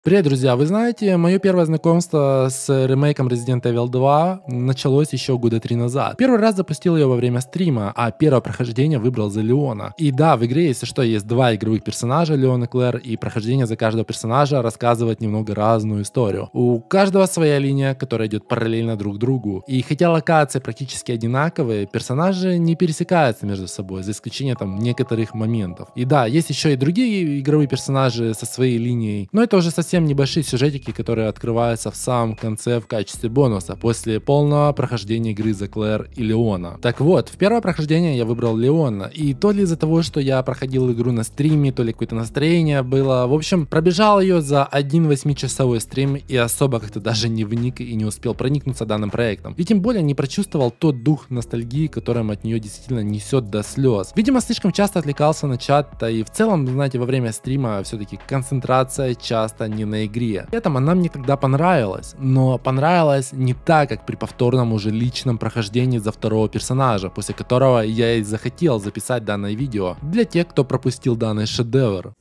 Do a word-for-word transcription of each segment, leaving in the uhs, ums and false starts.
Привет, друзья! Вы знаете, мое первое знакомство с ремейком Resident Evil два началось еще года три назад. Первый раз запустил ее во время стрима, а первое прохождение выбрал за Леона. И да, в игре, если что, есть два игровых персонажа, Леон и Клэр, и прохождение за каждого персонажа рассказывает немного разную историю. У каждого своя линия, которая идет параллельно друг другу. И хотя локации практически одинаковые, персонажи не пересекаются между собой, за исключением там некоторых моментов. И да, есть еще и другие игровые персонажи со своей линией, но это уже совсем небольшие сюжетики, которые открываются в самом конце в качестве бонуса после полного прохождения игры за Клэр и Леона. Так вот, в первое прохождение я выбрал Леона, и то ли из-за того, что я проходил игру на стриме, то ли какое-то настроение было, в общем, пробежал ее за один восьмичасовой стрим и особо как-то даже не вник и не успел проникнуться данным проектом. И тем более не прочувствовал тот дух ностальгии, которым от нее действительно несет до слез. Видимо, слишком часто отвлекался на чат, да и в целом, знаете, во время стрима все-таки концентрация часто не на игре. При этом она мне тогда понравилась, но понравилась не так, как при повторном уже личном прохождении за второго персонажа, после которого я и захотел записать данное видео для тех, кто пропустил данный шедевр.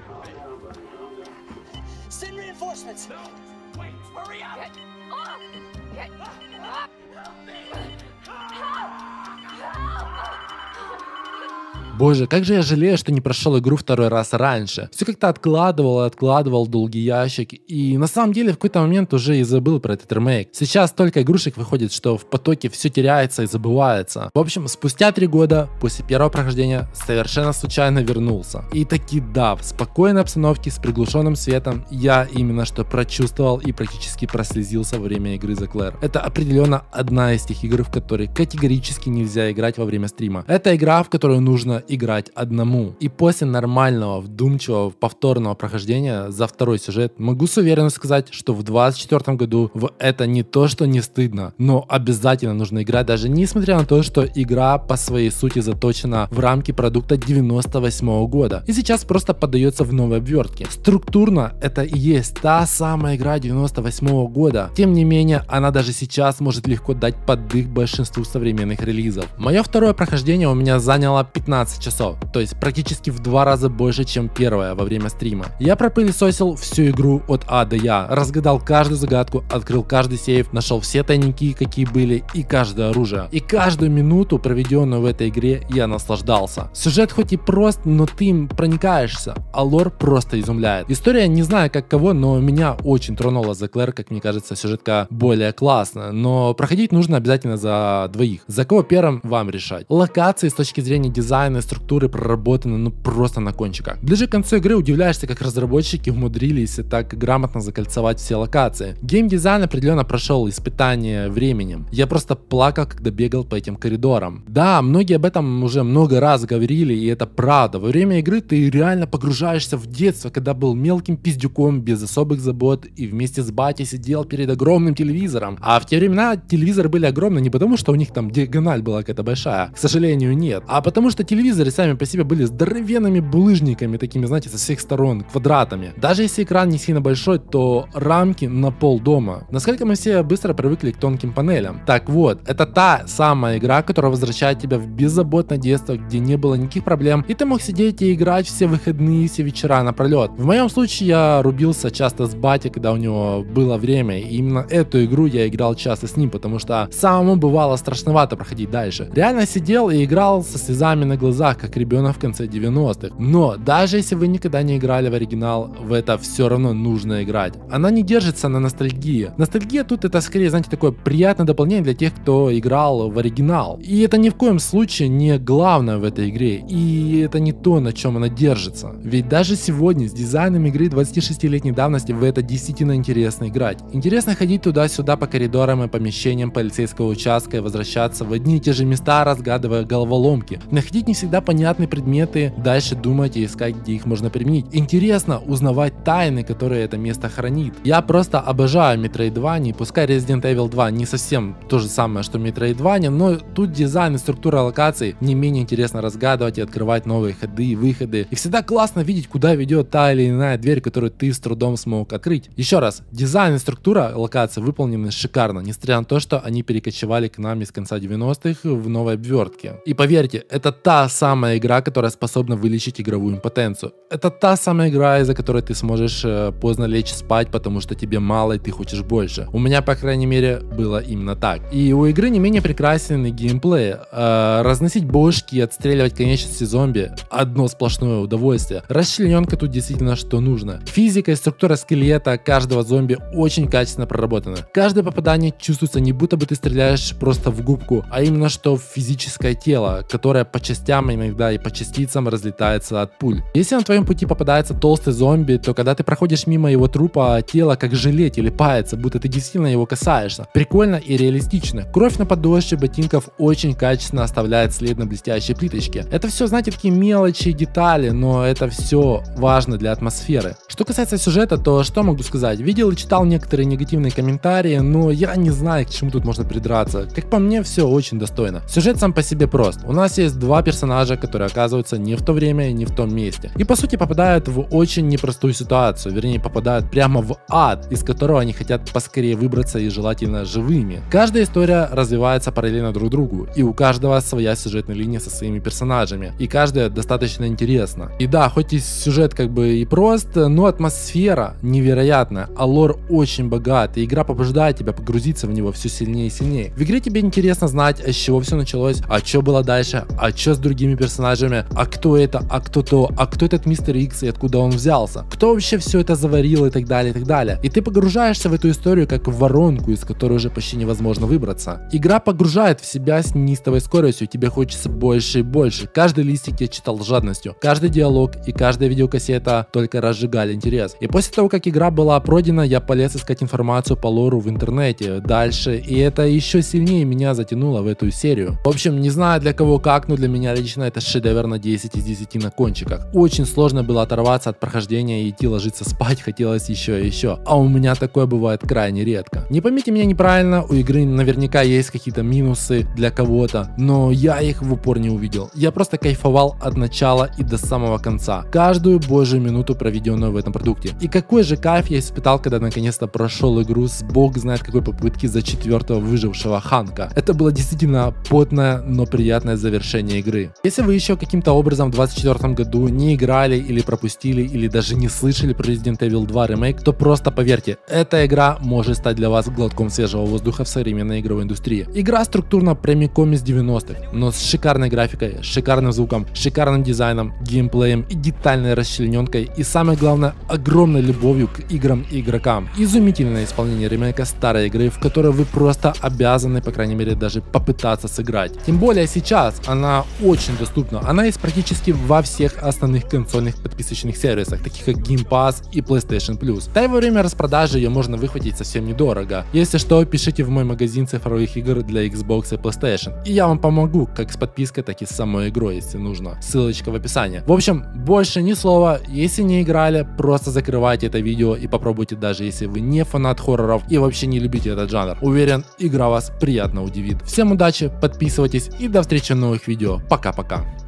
Боже, как же я жалею, что не прошел игру второй раз раньше. Все как-то откладывал и откладывал в долгий ящик. И на самом деле в какой-то момент уже и забыл про этот ремейк. Сейчас столько игрушек выходит, что в потоке все теряется и забывается. В общем, спустя три года после первого прохождения совершенно случайно вернулся. И таки да, в спокойной обстановке с приглушенным светом я именно что прочувствовал и практически прослезился во время игры за Клэр. Это определенно одна из тех игр, в которые категорически нельзя играть во время стрима. Это игра, в которую нужно играть одному. И после нормального, вдумчивого, повторного прохождения за второй сюжет могу с уверенностью сказать, что в двадцать четвёртом году в это не то, что не стыдно, но обязательно нужно играть, даже несмотря на то, что игра по своей сути заточена в рамки продукта девяносто восьмого года и сейчас просто поддается в новой обвертке. Структурно это и есть та самая игра девяносто восьмого года. Тем не менее, она даже сейчас может легко дать поддых большинству современных релизов. Мое второе прохождение у меня заняло пятнадцать часов, то есть практически в два раза больше, чем первое во время стрима. Я пропылесосил всю игру от А до Я, разгадал каждую загадку, открыл каждый сейф, нашел все тайники, какие были, и каждое оружие. И каждую минуту, проведенную в этой игре, я наслаждался. Сюжет хоть и прост, но ты им проникаешься, а лор просто изумляет. История, не знаю как кого, но меня очень тронула за Клэр, как мне кажется, сюжетка более классная, но проходить нужно обязательно за двоих. За кого первым, вам решать. Локации с точки зрения дизайна, структуры проработаны ну просто на кончиках. Ближе к концу игры удивляешься, как разработчики умудрились так грамотно закольцевать все локации. Геймдизайн определенно прошел испытание временем. Я просто плакал, когда бегал по этим коридорам. Да, многие об этом уже много раз говорили, и это правда. Во время игры ты реально погружаешься в детство, когда был мелким пиздюком без особых забот и вместе с батей сидел перед огромным телевизором. А в те времена телевизоры были огромны не потому, что у них там диагональ была какая-то большая, к сожалению, нет, а потому что телевизоры сами по себе были здоровенными булыжниками, такими, знаете, со всех сторон, квадратами. Даже если экран не сильно большой, то рамки на пол дома. Насколько мы все быстро привыкли к тонким панелям. Так вот, это та самая игра, которая возвращает тебя в беззаботное детство, где не было никаких проблем, и ты мог сидеть и играть все выходные, все вечера напролет. В моем случае я рубился часто с батей, когда у него было время, и именно эту игру я играл часто с ним, потому что самому бывало страшновато проходить дальше. Реально сидел и играл со слезами на глазах, как ребенок в конце девяностых. Но даже если вы никогда не играли в оригинал, в это все равно нужно играть. Она не держится на ностальгии. Ностальгия тут это скорее, знаете, такое приятное дополнение для тех, кто играл в оригинал. И это ни в коем случае не главное в этой игре. И это не то, на чем она держится. Ведь даже сегодня с дизайном игры двадцатишестилетней давности в это действительно интересно играть. Интересно ходить туда-сюда по коридорам и помещениям полицейского участка и возвращаться в одни и те же места, разгадывая головоломки. Находить не всегда понятные предметы, дальше думать и искать, где их можно применить. Интересно узнавать тайны, которые это место хранит. Я просто обожаю Metroidvania, пускай Resident Evil два не совсем то же самое, что Metroidvania, но тут дизайн и структура локаций не менее интересно разгадывать и открывать новые ходы и выходы. И всегда классно видеть, куда ведет та или иная дверь, которую ты с трудом смог открыть. Еще раз, дизайн и структура локаций выполнены шикарно, несмотря на то, что они перекочевали к нам из конца девяностых в новой обвертке. И поверьте, это та самая самая игра, которая способна вылечить игровую импотенцию. Это та самая игра, из-за которой ты сможешь э, поздно лечь спать, потому что тебе мало и ты хочешь больше. У меня, по крайней мере, было именно так. И у игры не менее прекрасен и геймплей. Э, разносить бошки и отстреливать конечности зомби — одно сплошное удовольствие. Расчлененка тут действительно что нужно. Физика и структура скелета каждого зомби очень качественно проработаны. Каждое попадание чувствуется не будто бы ты стреляешь просто в губку, а именно что в физическое тело, которое по частям, иногда и по частицам разлетается от пуль. Если на твоем пути попадается толстый зомби, то когда ты проходишь мимо его трупа, тело как желе телепается, будто ты действительно его касаешься. Прикольно и реалистично. Кровь на подошве ботинков очень качественно оставляет след на блестящей плиточке. Это все, знаете, такие мелочи и детали, но это все важно для атмосферы. Что касается сюжета, то что могу сказать? Видел и читал некоторые негативные комментарии, но я не знаю, к чему тут можно придраться. Как по мне, все очень достойно. Сюжет сам по себе прост. У нас есть два персонажа, которые оказываются не в то время и не в том месте. И по сути попадают в очень непростую ситуацию, вернее попадают прямо в ад, из которого они хотят поскорее выбраться и желательно живыми. Каждая история развивается параллельно друг другу, и у каждого своя сюжетная линия со своими персонажами, и каждая достаточно интересна. И да, хоть и сюжет как бы и прост, но атмосфера невероятная, а лор очень богат, и игра побуждает тебя погрузиться в него все сильнее и сильнее. В игре тебе интересно знать, с чего все началось, а что было дальше, а что с другими персонажами, а кто это, а кто то, а кто этот мистер Икс и откуда он взялся, кто вообще все это заварил и так далее, и так далее. И ты погружаешься в эту историю как в воронку, из которой уже почти невозможно выбраться. Игра погружает в себя с неистовой скоростью, тебе хочется больше и больше. Каждый листик я читал с жадностью, каждый диалог и каждая видеокассета только разжигали интерес. И после того, как игра была пройдена, я полез искать информацию по лору в интернете дальше, и это еще сильнее меня затянуло в эту серию. В общем, не знаю для кого как, но для меня лично это шедевр на десять из десяти на кончиках. Очень сложно было оторваться от прохождения и идти ложиться спать, хотелось еще и еще. А у меня такое бывает крайне редко. Не поймите меня неправильно, у игры наверняка есть какие-то минусы для кого-то, но я их в упор не увидел. Я просто кайфовал от начала и до самого конца. Каждую божью минуту, проведенную в этом продукте. И какой же кайф я испытал, когда наконец-то прошел игру с бог знает какой попытки за четвертого выжившего Ханка. Это было действительно потное, но приятное завершение игры. Если вы еще каким-то образом в двадцать четвёртом году не играли или пропустили, или даже не слышали про Resident Evil два ремейк, то просто поверьте, эта игра может стать для вас глотком свежего воздуха в современной игровой индустрии. Игра структурно прямиком из девяностых, но с шикарной графикой, шикарным звуком, шикарным дизайном, геймплеем и детальной расчлененкой, и самое главное, огромной любовью к играм и игрокам. Изумительное исполнение ремейка старой игры, в которой вы просто обязаны, по крайней мере, даже попытаться сыграть. Тем более сейчас она очень доступна, она есть практически во всех основных консольных подписочных сервисах, таких как Game Pass и PlayStation Plus. Да и во время распродажи ее можно выхватить совсем недорого. Если что, пишите в мой магазин цифровых игр для Xbox и PlayStation, и я вам помогу как с подпиской, так и с самой игрой, если нужно. Ссылочка в описании. В общем, больше ни слова. Если не играли, просто закрывайте это видео и попробуйте, даже если вы не фанат хорроров и вообще не любите этот жанр. Уверен, игра вас приятно удивит. Всем удачи, подписывайтесь и до встречи в новых видео. Пока-пока.